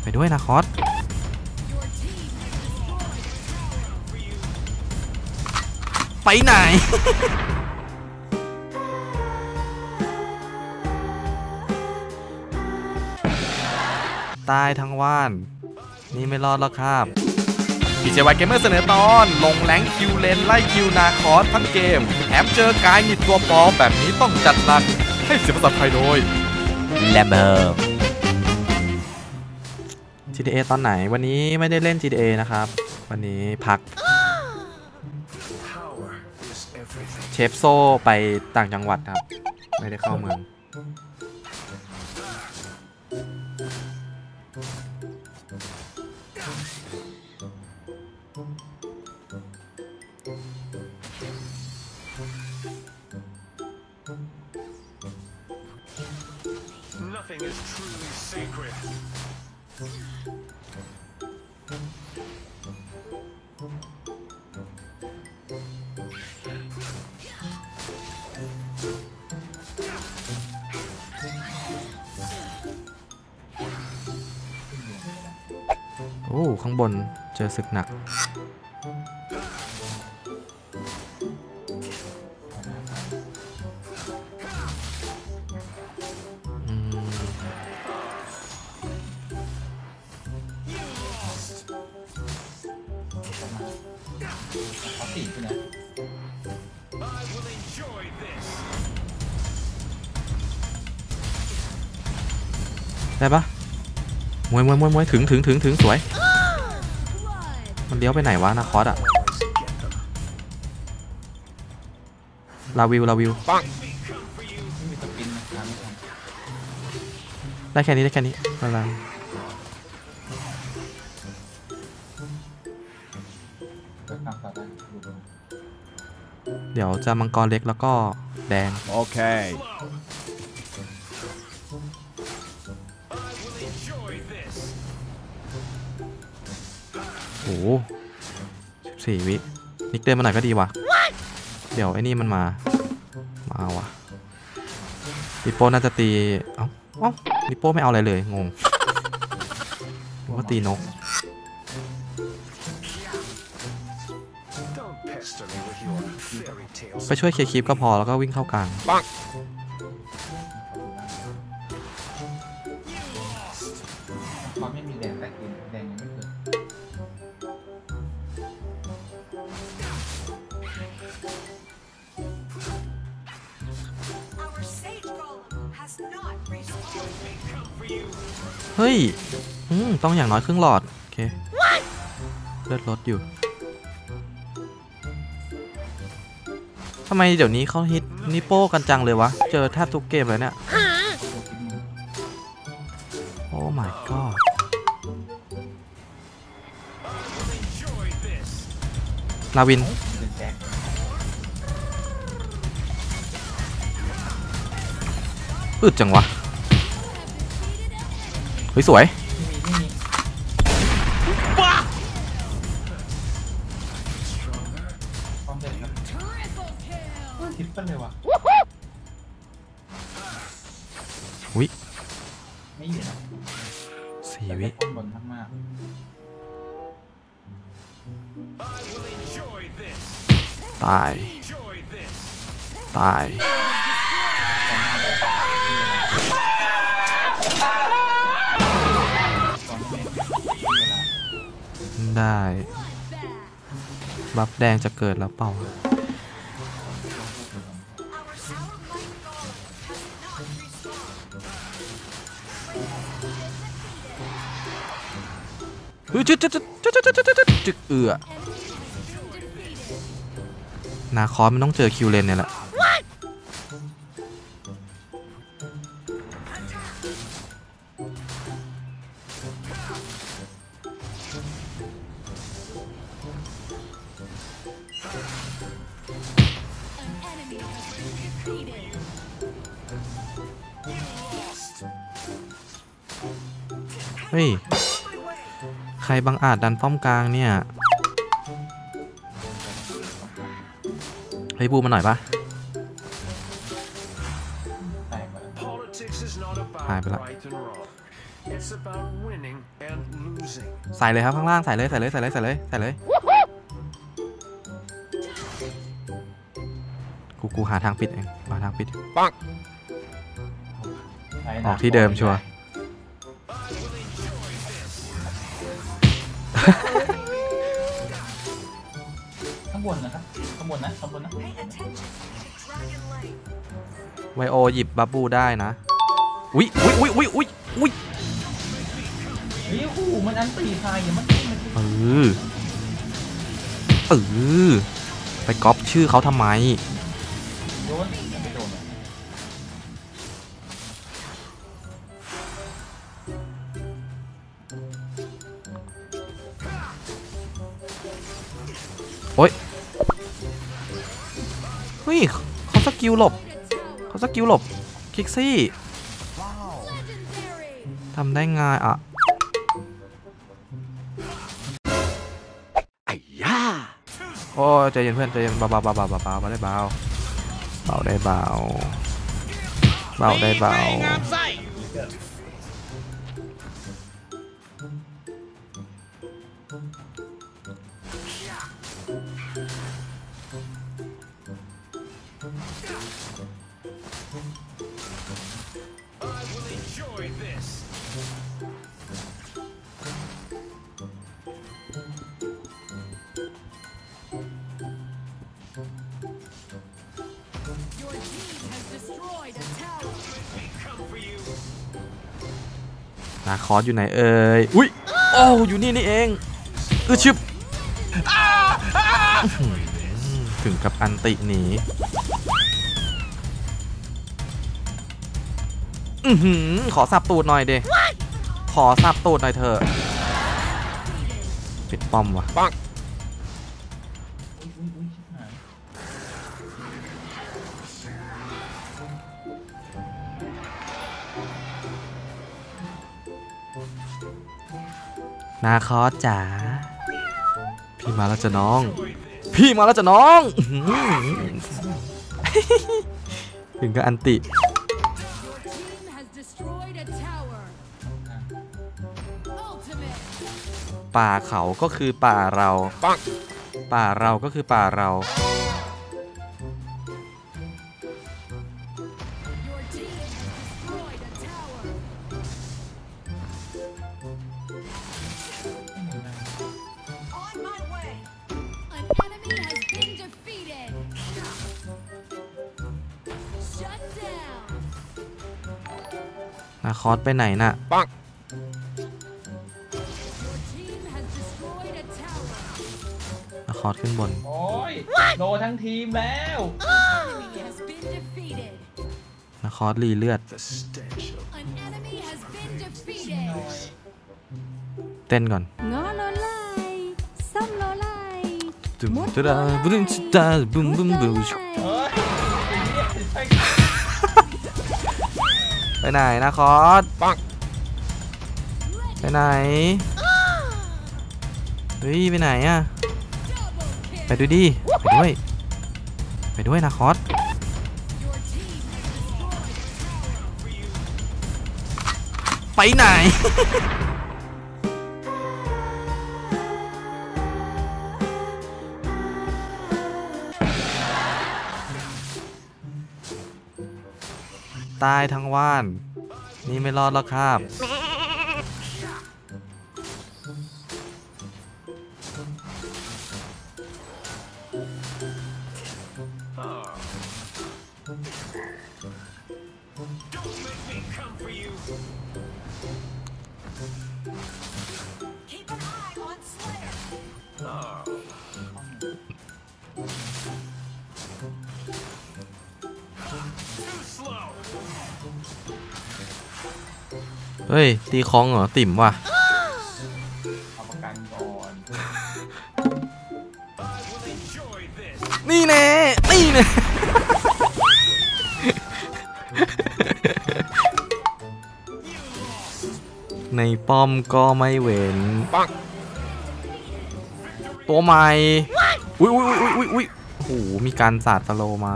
ด้วยนะคอสไปไหน ตายทั้งว่านนี่ไม่รอดแล้วครับPJY Gamer เสนอตอนลงแรงคิวเลนไล่คิวนาคอสทั้งเกมแถมเจอกายมีตัวปลอมแบบนี้ต้องจัดหนักให้เสียภาษาไทยโดยแลมเบอร์ GTA ตอนไหนวันนี้ไม่ได้เล่น GTA นะครับวันนี้พักเชฟโซ่ไปต่างจังหวัดครับไม่ได้เข้าเมือง Nothing is truly sacred. โอ้ข้างบนเจอศึกหนักได้ปะมวยถึงสวยมันเลี้ยวไปไหนวะนาคอสอะลาวิวได้แค่นี้อะไรเดี๋ยวจะมังกรเล็กแล้วก็แดงโอเคโอ้โห14 วินิกเดินมาหน่อยก็ดีว่ะเดี๋ยวไอ้นี่มันมาว่ะลิโป้น่าจะตีเอ้าลิโป้ไม่เอาอะไรเลยงงว่าตีนกไปช่วยเคลียร์คลิปก็พอแล้วก็วิ่งเข้ากลางไม่มีแดงแต่แดงยังไม่เกิดเฮ้ยต้องอย่างน้อยครึ่งหลอดโอเคเลือดลดอยู่ทำไมเดี๋ยวนี้เขาฮิตนิโป้กันจังเลยวะเจอแทบทุกเกมเลยเนี่ยโอ้ my god ลาวินอึดจังวะเฮ้ยสวยอุ้ย4 วิตายได้บัฟแดงจะเกิดแล้วเปล่าจึกนาคอสมันต้องเจอคิวเลนเนี่ยแหละเฮ้ยใครบังอาจดันป้อมกลางเนี่ยเฮ้ยบูมาหน่อยปะหายไปละ losing. ใส่เลยครับข้างล่างใส่เลยใส่เลยใส่เลยใส่เลยใส่เลยกูหาทางปิดเองหาทางปิดปังออกที่เดิมชัวร์ข้างบนนะครับข้างบนนะข้างบนนะไวโอหยิบบับบูได้นะอุ๊ยอุ๊ยอุ๊ยอุ๊ยอุ๊ยอุ๊ยเฮ้ยโอ้โหมันอันตีทายอย่างมันไปก๊อปชื่อเขาทำไมโดนไม่โดนโอ๊ยเฮ้ยเขาสกิลหลบคิกซี่ทำได้ไงอ่ะโอ้ใจเย็นเพื่อนใจเย็นเบาได้เบาได้เบานาคอสอยู่ไหนเอ่ยอุ้ยโอ้อยู่นี่เองชึบถึงกับอันติหนีขอสับตูดหน่อยเดขอสับตูดหน่อยเถอะปิดป้อมวะปังนาคอสจ๋าพี่มาแล้วจ้ะน้องถึงกับอันติป่าเขาก็คือป่าเราป่าเราก็คือป่าเรานาคอสไปไหนน่ะนาคอสขึ้นบนโอ้ยโดนทั้งทีมแล้วนาคอสรีเลือดเต้นก่อนไปไหนนะคอสไปไหนเฮ้ยไปไหนอะไปด้วยดิไปด้วยนะคอสไปไหนตายทั้งว่านนี่ไม่รอดแล้วครับเฮ้ยตีคองเหรอติ่มว่ะเอาประกันก่อนนี่แน่ในป้อมก็ไม่เว้นตัวใหม่อุ้ยโอ้โหมีการสาดสโลมา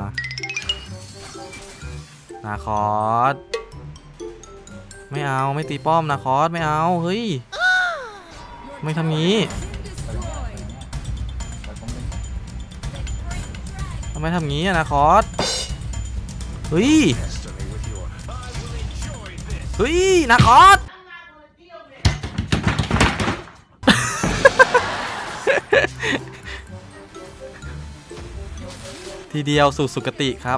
นาคอสไม่เอาไม่ตีป้อมนาคอสไม่เอาเฮ้ยไม่ทำงี้ทำไมทำงี้อะนะคอสเฮ้ย Destiny with your. I will enjoy this. เฮ้ยนะคอส ทีเดียวสู่สุคติครับ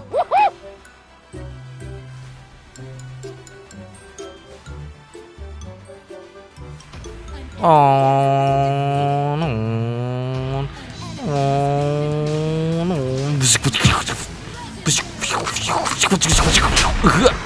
อ๋อหนูหนู